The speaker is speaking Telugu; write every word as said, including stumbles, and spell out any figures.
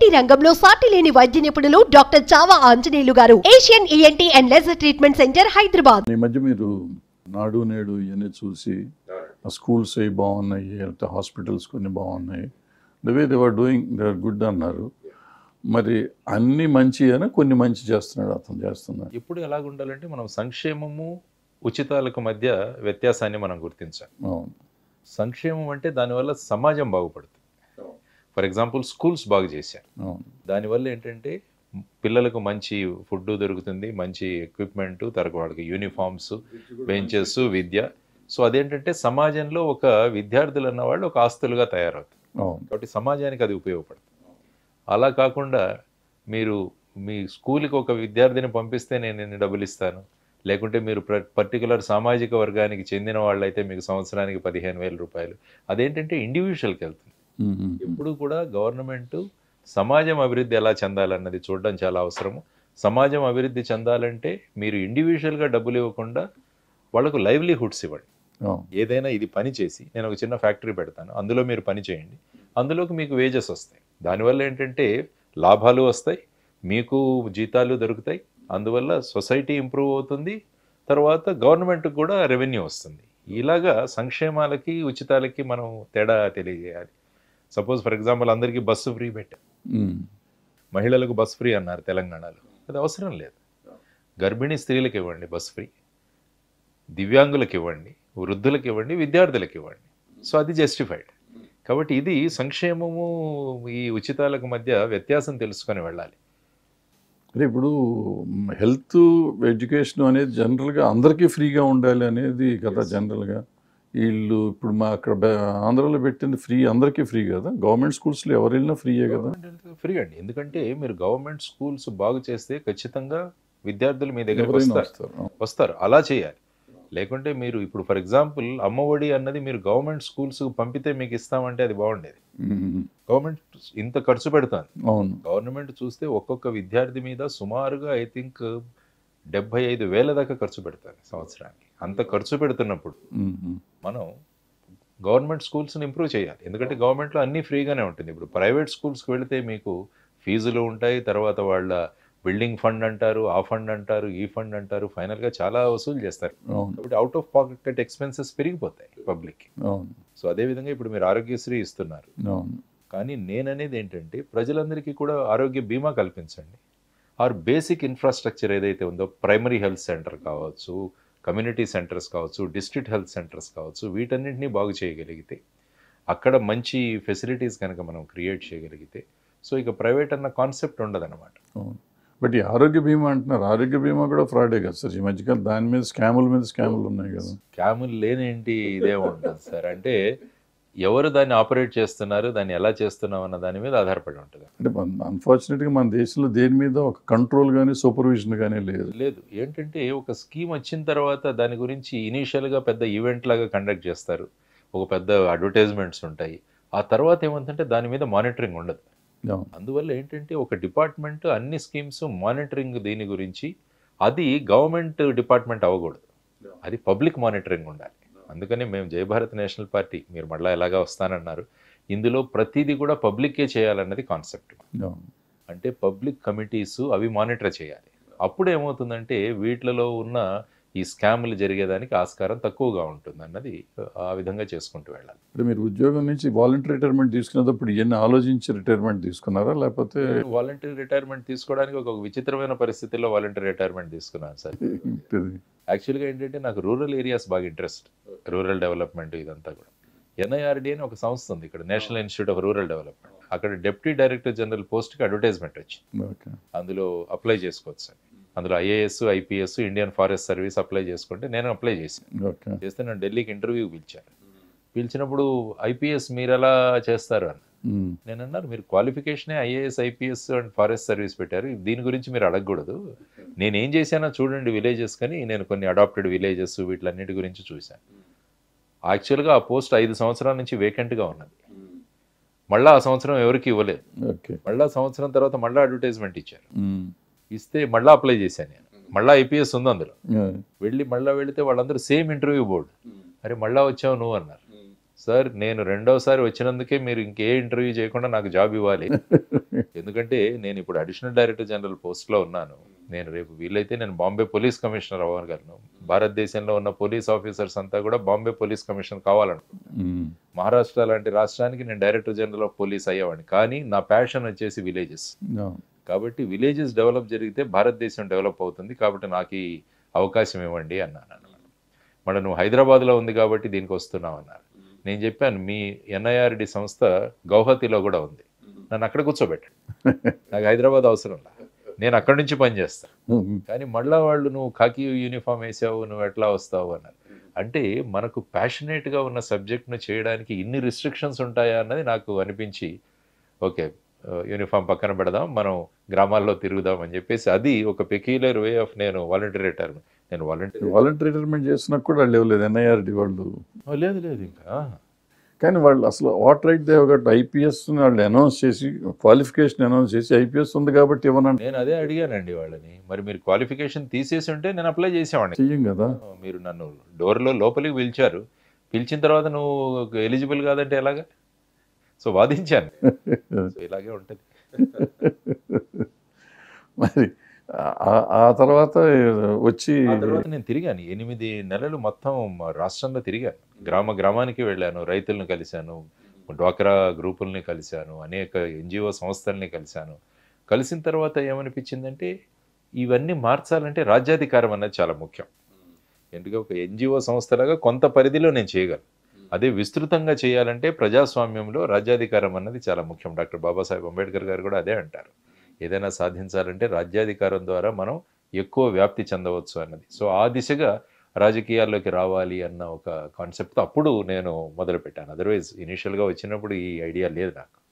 ఈఎన్టీ రంగంలో సాటి లేని వైద్య నిపుణులు డాక్టర్ చావా ఆంజనేయులు గారు. Asian ENT and laser treatment centre, Hyderabad. ఈ మధ్య మీరు నాడు నేడు ఇవన్నీ చూసి ఆ స్కూల్స్ అవి బాగున్నాయి, లేకపోతే హాస్పిటల్స్ కొన్ని బాగున్నాయి, the way they are doing they are good అన్నారు. మరి అన్ని మంచి అని కొన్ని మంచి చేస్తున్నాడు అతను చేస్తున్నాడు. ఇప్పుడు ఎలాగ ఉండాలంటే మనం సంక్షేమము ఉచితాలకు మధ్య వ్యత్యాసాన్ని మనం గుర్తించాలి. అవును, సంక్షేమం అంటే దానివల్ల సమాజం బాగుపడుతుంది. ఫర్ ఎగ్జాంపుల్ స్కూల్స్ బాగు చేశారు, అవును, దానివల్ల ఏంటంటే పిల్లలకు మంచి ఫుడ్ దొరుకుతుంది, మంచి ఎక్విప్మెంట్, తర్వాత వాళ్ళకి యూనిఫామ్స్, బెంచెస్, విద్య. సో అదేంటంటే సమాజంలో ఒక విద్యార్థులు అన్న వాళ్ళు ఒక ఆస్తులుగా తయారవుతారు. కాబట్టి సమాజానికి అది ఉపయోగపడుతుంది. అలా కాకుండా మీరు మీ స్కూల్కి ఒక విద్యార్థిని పంపిస్తే నేను ఎన్ని డబ్బులు ఇస్తాను, లేకుంటే మీరు పర్టికులర్ సామాజిక వర్గానికి చెందిన వాళ్ళైతే మీకు సంవత్సరానికి పదిహేను వేల రూపాయలు, అదేంటంటే ఇండివిజువల్కి వెళ్తుంది. ఎప్పుడు కూడా గవర్నమెంట్ సమాజం అభివృద్ధి ఎలా చెందాలన్నది చూడడం చాలా అవసరము. సమాజం అభివృద్ధి చెందాలంటే మీరు ఇండివిజువల్గా డబ్బులు ఇవ్వకుండా వాళ్ళకు లైవ్లీహుడ్స్ ఇవ్వండి. ఏదైనా ఇది పని చేసి నేను ఒక చిన్న ఫ్యాక్టరీ పెడతాను, అందులో మీరు పని చేయండి, అందులోకి మీకు వేజెస్ వస్తాయి, దానివల్ల ఏంటంటే లాభాలు వస్తాయి, మీకు జీతాలు దొరుకుతాయి, అందువల్ల సొసైటీ ఇంప్రూవ్ అవుతుంది, తర్వాత గవర్నమెంట్కి కూడా రెవెన్యూ వస్తుంది. ఇలాగా సంక్షేమాలకి ఉచితాలకి మనం తేడా తెలియజేయాలి. సపోజ్ ఫర్ ఎగ్జాంపుల్ అందరికీ బస్సు ఫ్రీ పెట్టారు, మహిళలకు బస్ ఫ్రీ అన్నారు తెలంగాణలో, అది అవసరం లేదు. గర్భిణీ స్త్రీలకు ఇవ్వండి బస్ ఫ్రీ, దివ్యాంగులకు ఇవ్వండి, వృద్ధులకు ఇవ్వండి, విద్యార్థులకు ఇవ్వండి. సో అది జస్టిఫైడ్. కాబట్టి ఇది సంక్షేమము ఈ ఉచితాలకు మధ్య వ్యత్యాసం తెలుసుకొని వెళ్ళాలి. అంటే ఇప్పుడు హెల్త్ ఎడ్యుకేషన్ అనేది జనరల్గా అందరికీ ఫ్రీగా ఉండాలి అనేది కదా జనరల్గా. వీళ్ళు ఇప్పుడు మా అక్కడ ఆంధ్రాలో పెట్టింది ఫ్రీ, అందరికీ ఫ్రీ కదా. గవర్నమెంట్ స్కూల్స్లో ఎవరు వెళ్ళినా ఫ్రీయే కదా. ఫ్రీ అండి, ఎందుకంటే మీరు గవర్నమెంట్ స్కూల్స్ బాగు చేస్తే ఖచ్చితంగా విద్యార్థులు మీ దగ్గరికి వస్తారు వస్తారు అలా చేయాలి. లేకుంటే మీరు ఇప్పుడు ఫర్ ఎగ్జాంపుల్ అమ్మఒడి అన్నది మీరు గవర్నమెంట్ స్కూల్స్ పంపితే మీకు ఇస్తామంటే అది బాగుండేది. గవర్నమెంట్ ఇంత ఖర్చు పెడుతుంది. అవును, గవర్నమెంట్ చూస్తే ఒక్కొక్క విద్యార్థి మీద సుమారుగా ఐ థింక్ డెబ్బై ఐదు వేల దాకా ఖర్చు పెడతారు సంవత్సరానికి. అంత ఖర్చు పెడుతున్నప్పుడు మనం గవర్నమెంట్ స్కూల్స్ని ఇంప్రూవ్ చేయాలి. ఎందుకంటే గవర్నమెంట్లో అన్నీ ఫ్రీగానే ఉంటుంది. ఇప్పుడు ప్రైవేట్ స్కూల్స్కి వెళితే మీకు ఫీజులు ఉంటాయి, తర్వాత వాళ్ళ బిల్డింగ్ ఫండ్ అంటారు, ఆ ఫండ్ అంటారు, ఈ ఫండ్ అంటారు, ఫైనల్గా చాలా వసూలు చేస్తారు. కాబట్టి అవుట్ ఆఫ్ పాకెట్ ఎక్స్పెన్సెస్ పెరిగిపోతాయి పబ్లిక్కి. సో అదేవిధంగా ఇప్పుడు మీరు ఆరోగ్యశ్రీ ఇస్తున్నారు, కానీ నేననేది ఏంటంటే ప్రజలందరికీ కూడా ఆరోగ్య బీమా కల్పించండి. ఆర్ బేసిక్ ఇన్ఫ్రాస్ట్రక్చర్ ఏదైతే ఉందో, ప్రైమరీ హెల్త్ సెంటర్ కావచ్చు, కమ్యూనిటీ సెంటర్స్ కావచ్చు, డిస్ట్రిక్ట్ హెల్త్ సెంటర్స్ కావచ్చు, వీటన్నింటినీ బాగు చేయగలిగితే, అక్కడ మంచి ఫెసిలిటీస్ కనుక మనం క్రియేట్ చేయగలిగితే, సో ఇక ప్రైవేట్ అన్న కాన్సెప్ట్ ఉండదన్నమాట. బట్ ఈ ఆరోగ్య బీమా అంటున్నారు, ఆరోగ్య బీమా కూడా ఫ్రాడే కదా సార్ ఈ మధ్యకాలం. దాని మీద స్కాముల మీద స్కాములు ఉన్నాయి కదా. స్కాములు లేనేంటి, ఇదే ఉంటుంది సార్. అంటే ఎవరు దాన్ని ఆపరేట్ చేస్తున్నారు, దాన్ని ఎలా చేస్తున్నాం అన్న దాని మీద ఆధారపడి ఉంటుంది. అంటే అన్ఫార్చునేట్గా మన దేశంలో దేని మీద ఒక కంట్రోల్ కానీ సూపర్విజన్ కానీ లేదు లేదు ఏంటంటే ఒక స్కీమ్ వచ్చిన తర్వాత దాని గురించి ఇనీషియల్గా పెద్ద ఈవెంట్ లాగా కండక్ట్ చేస్తారు, ఒక పెద్ద అడ్వర్టైజ్మెంట్స్ ఉంటాయి, ఆ తర్వాత ఏమంటే దాని మీద మానిటరింగ్ ఉండదు. అందువల్ల ఏంటంటే ఒక డిపార్ట్మెంట్ అన్ని స్కీమ్స్ మానిటరింగ్ దీని గురించి, అది గవర్నమెంట్ డిపార్ట్మెంట్ అవ్వకూడదు, అది పబ్లిక్ మానిటరింగ్ ఉండాలి. అందుకని మేము జై భారత్ నేషనల్ పార్టీ, మీరు మళ్ళీ ఎలాగా వస్తానన్నారు, ఇందులో ప్రతిదీ కూడా పబ్లిక్కే చేయాలన్నది కాన్సెప్ట్. అంటే పబ్లిక్ కమిటీస్ అవి మానిటర్ చేయాలి. అప్పుడు ఏమవుతుందంటే వీటిలో ఉన్న ఈ స్కాములు జరిగేదానికి ఆస్కారం తక్కువగా ఉంటుంది అన్నది ఆ విధంగా చేసుకుంటూ వెళ్ళాలి. ఇప్పుడు మీరు ఉద్యోగం నుంచి వాలంటరీ రిటైర్మెంట్ తీసుకున్నప్పుడు ఇవన్నీ ఆలోచించి రిటైర్మెంట్ తీసుకున్నారా, లేకపోతే? వాలంటరీ రిటైర్మెంట్ తీసుకోవడానికి ఒక విచిత్రమైన పరిస్థితుల్లో వాలంటరీ రిటైర్మెంట్ తీసుకున్నాను సార్. యాక్చువల్గా ఏంటంటే నాకు రూరల్ ఏరియాస్ బాగా ఇంట్రెస్ట్, రూరల్ డెవలప్మెంట్ ఇదంతా కూడా. ఎన్ఐఆర్డి అని ఒక సంస్థ ఉంది ఇక్కడ, national institute of rural development. అక్కడ డిప్యూటీ డైరెక్టర్ జనరల్ పోస్ట్కి అడ్వర్టైజ్మెంట్ వచ్చింది, అందులో అప్లై చేసుకోవచ్చు సార్. అందులో IAS, IPS, Indian forest service apply చేసుకుంటే నేను అప్లై చేశాను. చేస్తే నన్ను ఢిల్లీకి ఇంటర్వ్యూకి పిలిచారు. పిలిచినప్పుడు ఐపీఎస్ మీరు ఎలా చేస్తారు అని నేను అన్నారు, మీరు క్వాలిఫికేషనే IAS, IPS and forest service పెట్టారు, దీని గురించి మీరు అడగకూడదు, నేనేం చేశానో చూడండి విలేజెస్, కానీ నేను కొన్ని అడాప్టెడ్ విలేజెస్ వీటిలన్నిటి గురించి చూశాను. యాక్చువల్గా ఆ పోస్ట్ ఐదు సంవత్సరాల నుంచి వేకెంట్గా ఉన్నది, మళ్ళీ ఆ సంవత్సరం ఎవరికి ఇవ్వలేదు. మళ్ళీ సంవత్సరం తర్వాత మళ్ళీ అడ్వర్టైజ్మెంట్ ఇచ్చారు, ఇస్తే మళ్ళీ అప్లై చేశాను నేను. మళ్ళీ ఐపీఎస్ ఉంది అందులో. వెళ్ళి మళ్ళీ వెళితే వాళ్ళందరూ సేమ్ ఇంటర్వ్యూ బోర్డు, అరే మళ్ళీ వచ్చావు నువ్వు అన్నారు. సార్ నేను రెండోసారి వచ్చినందుకే మీరు ఇంకే ఇంటర్వ్యూ చేయకుండా నాకు జాబ్ ఇవ్వాలి, ఎందుకంటే నేను ఇప్పుడు అడిషనల్ డైరెక్టర్ జనరల్ పోస్ట్లో ఉన్నాను. నేను రేపు వీలైతే నేను బాంబే పోలీస్ కమిషనర్ అవ్వగలను. భారతదేశంలో ఉన్న పోలీస్ ఆఫీసర్స్ అంతా కూడా బాంబే పోలీస్ కమిషనర్ కావాలనుకుంటున్నాను. మహారాష్ట్ర లాంటి రాష్ట్రానికి నేను డైరెక్టర్ జనరల్ ఆఫ్ పోలీస్ అయ్యేవాడిని. కానీ నా ప్యాషన్ వచ్చేసి విలేజెస్. కాబట్టి విలేజెస్ డెవలప్ జరిగితే భారతదేశం డెవలప్ అవుతుంది. కాబట్టి నాకు ఈ అవకాశం ఇవ్వండి అన్నాను అన్నమాట. మరి నువ్వు హైదరాబాద్లో ఉంది కాబట్టి దీనికి వస్తున్నావు అన్నారు. నేను చెప్పాను మీ ఎన్ఐఆర్డి సంస్థ గౌహతిలో కూడా ఉంది, నన్ను అక్కడ కూర్చోబెట్టాడు. నాకు హైదరాబాద్ అవసరం లేదు, నేను అక్కడి నుంచి పనిచేస్తాను. కానీ మళ్ళా వాళ్ళు నువ్వు ఖాకీ యూనిఫామ్ వేసావు, నువ్వు ఎట్లా వస్తావు అన్నారు. అంటే మనకు ప్యాషనేట్గా ఉన్న సబ్జెక్ట్ను చేయడానికి ఇన్ని రిస్ట్రిక్షన్స్ ఉంటాయా అన్నది నాకు అనిపించి, ఓకే యూనిఫామ్ పక్కన పెడదాం, మనం గ్రామాల్లో తిరుగుదాం అని చెప్పేసి అది ఒక పెక్యులర్ వే ఆఫ్ నేను వాలంటీర్ రిటైర్మెంట్. నేను వాలంటీర్ వాలంటీర్ రిటైర్మెంట్ చేసినా కూడా వాళ్ళు ఇవ్వలేదు ఎన్ఐఆర్డి వాళ్ళు. లేదు లేదు ఇంకా. కానీ వాళ్ళు అసలు what right they got IPS వాళ్ళు అనౌన్స్ చేసి క్వాలిఫికేషన్ అనౌన్స్ చేసి ఐపీఎస్ ఉంది కాబట్టి ఇవ్వనండి. నేను అదే అడిగానండి వాళ్ళని, మరి మీరు క్వాలిఫికేషన్ తీసేసి ఉంటే నేను అప్లై చేసేవాడిని. చెయ్యం కదా. మీరు నన్ను డోర్లో లోపలికి పిలిచారు, పిలిచిన తర్వాత నువ్వు ఎలిజిబుల్ కాదంటే ఎలాగా? సో వాదించాను. సో ఇలాగే ఉంటుంది. మరి ఆ తర్వాత వచ్చి ఆ తర్వాత నేను తిరిగాను, ఎనిమిది నెలలు మొత్తం రాష్ట్రంలో తిరిగాను. గ్రామ గ్రామానికి వెళ్ళాను, రైతులను కలిశాను, డ్వాక్రా గ్రూపుల్ని కలిశాను, అనేక ఎన్జిఓ సంస్థల్ని కలిశాను. కలిసిన తర్వాత ఏమనిపించిందంటే ఇవన్నీ మార్చాలంటే రాజ్యాధికారం అన్నది చాలా ముఖ్యం. ఎందుకంటే ఒక ఎన్జిఓ సంస్థలాగా కొంత పరిధిలో నేను చేయగలను, అదే విస్తృతంగా చేయాలంటే ప్రజాస్వామ్యంలో రాజ్యాధికారం అన్నది చాలా ముఖ్యం. డాక్టర్ బాబాసాహెబ్ అంబేద్కర్ గారు కూడా అదే అంటారు, ఏదైనా సాధించాలంటే రాజ్యాధికారం ద్వారా మనం ఎక్కువ వ్యాప్తి చెందవచ్చు అన్నది. సో ఆ దిశగా రాజకీయాల్లోకి రావాలి అన్న ఒక కాన్సెప్ట్తో అప్పుడు నేను మొదలుపెట్టాను. అదర్వైజ్ ఇనీషియల్గా వచ్చినప్పుడు ఈ ఐడియా లేదు నాకు.